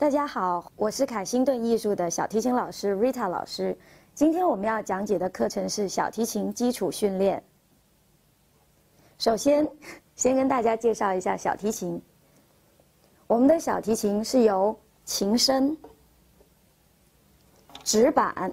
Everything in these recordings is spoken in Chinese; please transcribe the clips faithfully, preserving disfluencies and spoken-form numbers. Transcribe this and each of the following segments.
大家好，我是凯星顿艺术的小提琴老师 Rita 老师。今天我们要讲解的课程是小提琴基础训练。首先，先跟大家介绍一下小提琴。我们的小提琴是由琴身、指板、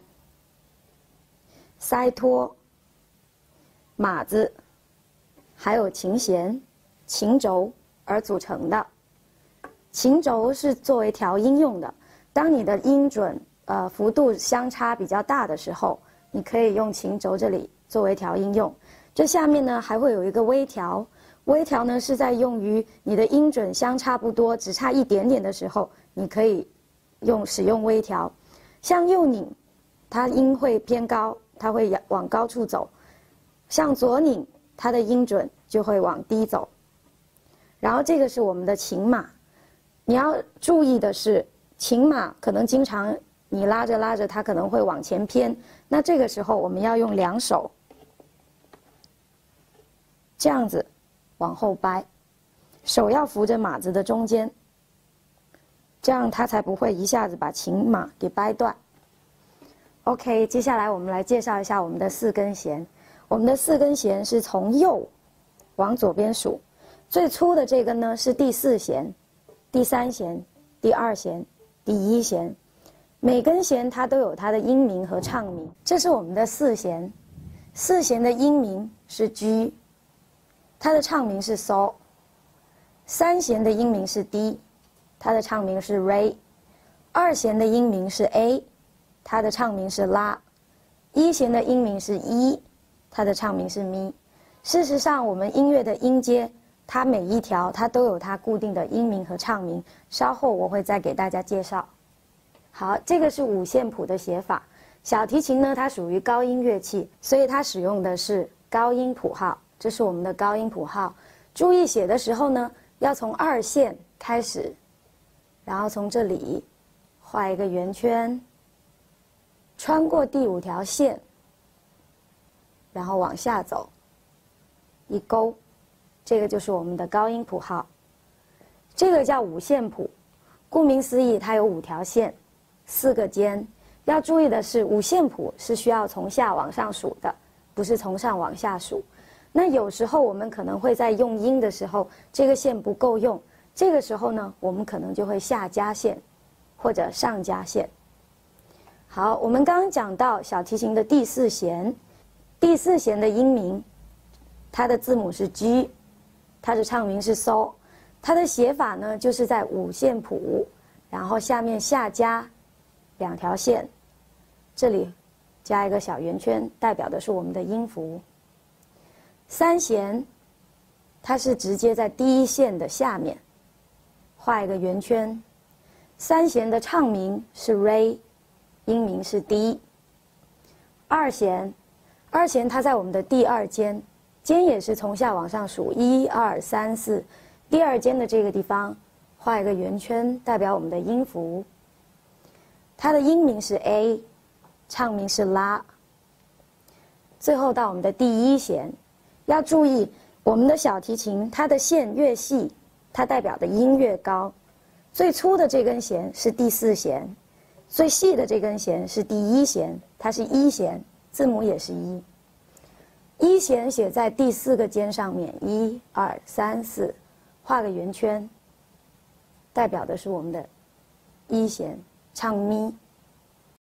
塞托、码子，还有琴弦、琴轴而组成的。琴轴是作为调音用的，当你的音准呃幅度相差比较大的时候，你可以用琴轴这里作为调音用。这下面呢还会有一个微调，微调呢是在用于你的音准相差不多，只差一点点的时候，你可以用使用微调。像右拧，它音会偏高，它会往高处走；像左拧，它的音准就会往低走。然后这个是我们的琴码。你要注意的是，琴码可能经常你拉着拉着，它可能会往前偏。那这个时候我们要用两手这样子往后掰，手要扶着码子的中间，这样它才不会一下子把琴码给掰断。OK， 接下来我们来介绍一下我们的四根弦。我们的四根弦是从右往左边数，最粗的这根呢是第四弦。第三弦、第二弦、第一弦，每根弦它都有它的音名和唱名。这是我们的四弦，四弦的音名是 G， 它的唱名是 So。三弦的音名是 D， 它的唱名是 Re。二弦的音名是 A， 它的唱名是 La。一弦的音名是 E， 它的唱名是 Mi。事实上，我们音乐的音阶，它每一条它都有它固定的音名和唱名，稍后我会再给大家介绍。好，这个是五线谱的写法。小提琴呢，它属于高音乐器，所以它使用的是高音谱号。这是我们的高音谱号。注意写的时候呢，要从二线开始，然后从这里画一个圆圈，穿过第五条线，然后往下走，一勾。这个就是我们的高音谱号，这个叫五线谱。顾名思义，它有五条线，四个尖。要注意的是，五线谱是需要从下往上数的，不是从上往下数。那有时候我们可能会在用音的时候，这个线不够用，这个时候呢，我们可能就会下加线，或者上加线。好，我们刚刚讲到小提琴的第四弦，第四弦的音名，它的字母是 G。它的唱名是 So， 它的写法呢就是在五线谱，然后下面下加两条线，这里加一个小圆圈，代表的是我们的音符。三弦，它是直接在第一线的下面，画一个圆圈。三弦的唱名是 Re， 音名是 D。二弦，二弦它在我们的第二间。尖也是从下往上数，一二三四，第二间的这个地方画一个圆圈，代表我们的音符。它的音名是 A， 唱名是拉。最后到我们的第一弦，要注意我们的小提琴，它的线越细，它代表的音越高。最粗的这根弦是第四弦，最细的这根弦是第一弦，它是一弦，字母也是一。一弦写在第四个尖上面，一二三四，画个圆圈，代表的是我们的一弦，唱咪。